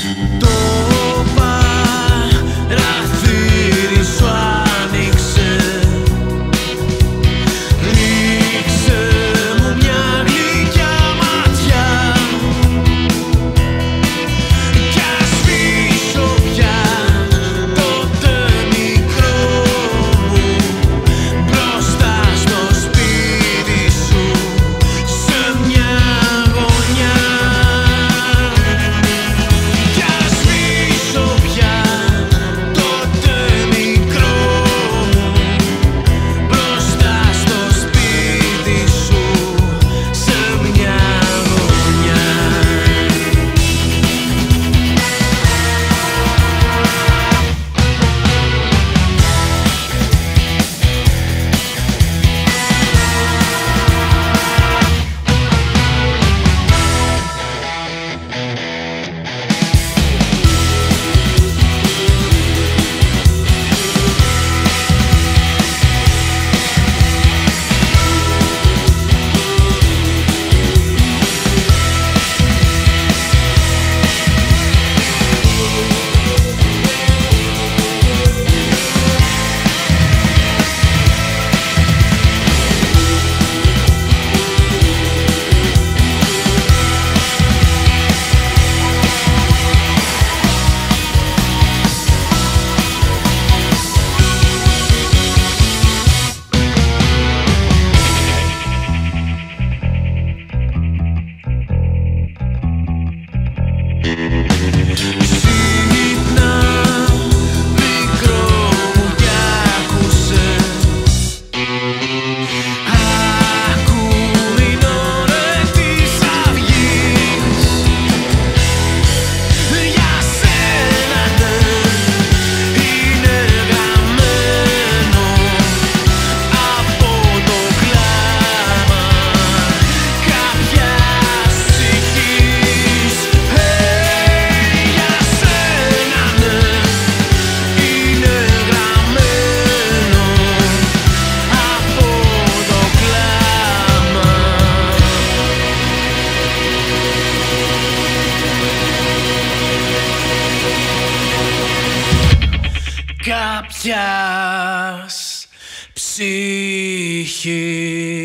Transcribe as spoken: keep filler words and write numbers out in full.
Το παραθύρι σου άνοιξε. Ρίξε μου μια γλυκιά ματιά κι ας σβήσω πια τότε μικρό μου μπροστά στο σπίτι σου σε μια γωνιά. Κι ας σβήσω πια τότε μικρό μου μπροστά στο σπίτι σου σε μια γωνιά. Ξύπνα μικρό μου κι άκουσε. Άκου είναι ώρα της αυγής. Για σένα ναι, είναι γραμμένο από το κλάμα κάποιας ψυχής. Για σένα ναι, είναι γραμμένο από το κλάμα. Κάποιας ψυχής.